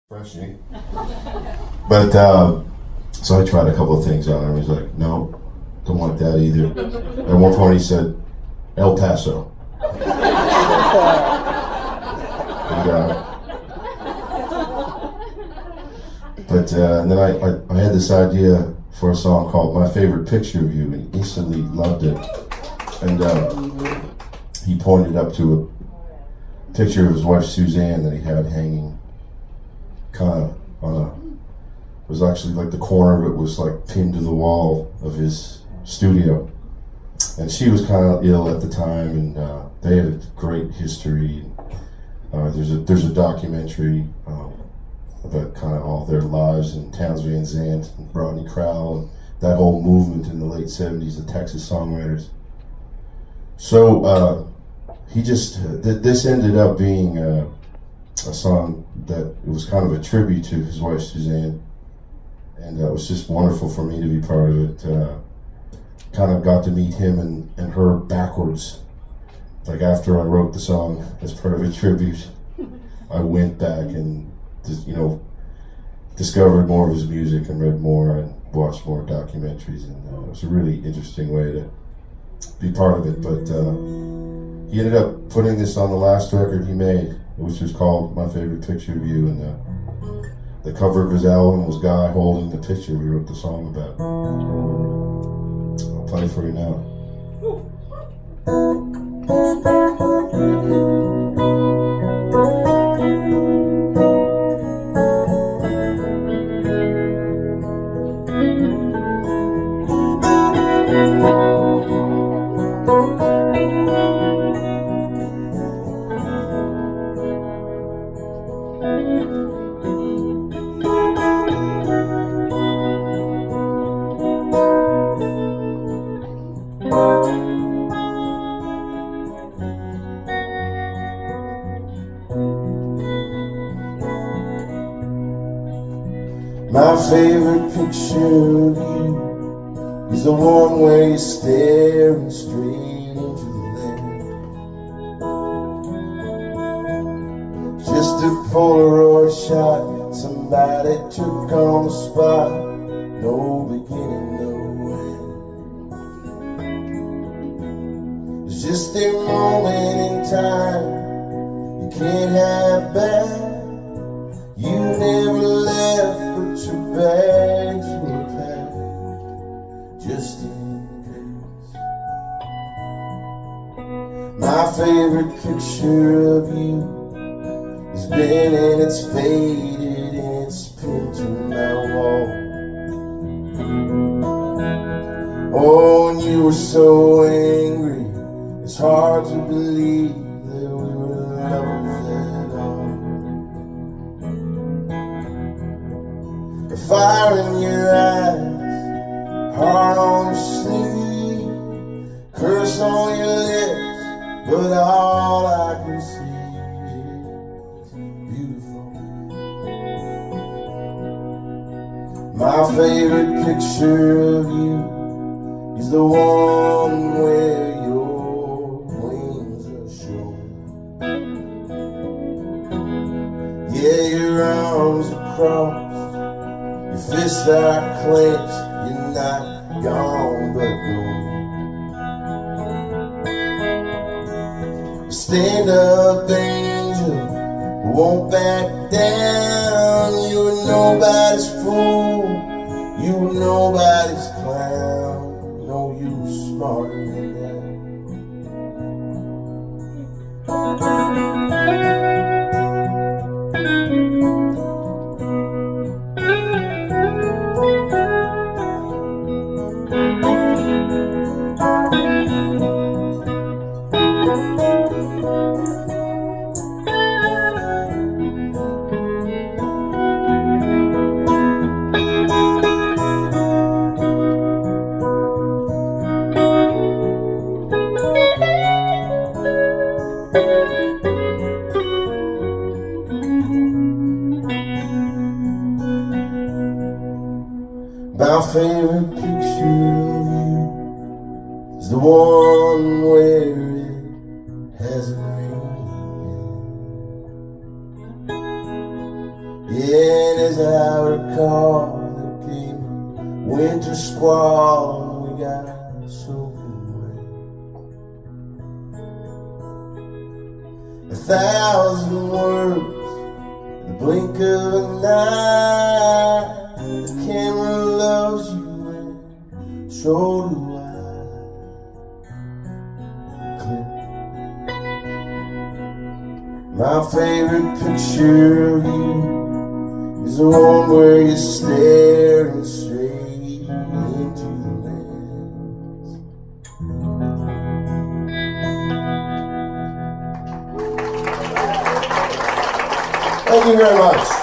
refreshing. But so I tried a couple of things on him. He's like, no, don't want that either. At one point he said, El Paso. And then I had this idea for a song called My Favorite Picture of You, and he instantly loved it. And he pointed up to a picture of his wife Suzanne that he had hanging kind of on a, it was actually like the corner of it was like pinned to the wall of his studio. And she was kind of ill at the time, and they had a great history. There's a documentary about kind of all their lives, and Townes Van Zandt and Rodney Crowell and that whole movement in the late 70s, the Texas songwriters. So he just, this ended up being a song that it was kind of a tribute to his wife Suzanne, and it was just wonderful for me to be part of it. Kind of got to meet him and her backwards. Like after I wrote the song as part of a tribute, I went back and just, discovered more of his music and read more and watched more documentaries, and it was a really interesting way to be part of it. But he ended up putting this on the last record he made, which was called My Favorite Picture of You, and the cover of his album was Guy holding the picture we wrote the song about. I'll play it for you now. My favorite picture of you is the one where you're staring straight into the lens. Just a Polaroid shot somebody took on the spot, no beginning, no end. It's just a moment in time you can't have back. You never left, but your bags were packed, just in case. My favorite picture of you is bent and it's faded and it's pinned to my wall. Oh, and you were so angry, it's hard to believe that we were lovers at all. The fire in your eyes, heart on your sleeve, curse on your lips, but all I can see is beautiful. My favorite picture of you is the one where your wings are showing. Yeah, your arms are crossed, your fists are clenched, you're not gone but going. Stand up, angel, won't back down. You're nobody's fool, you're nobody's clown. No, you're smarter than My favorite picture of you is the one where it hasn't rained. Yeah, then as I recall, there came a winter squall and we got soaking wet. 1,000 words in the blink of an eye. The camera loves you and so do I. Click. My favorite picture of you is the one where you're staring straight into the lens. Thank you very much.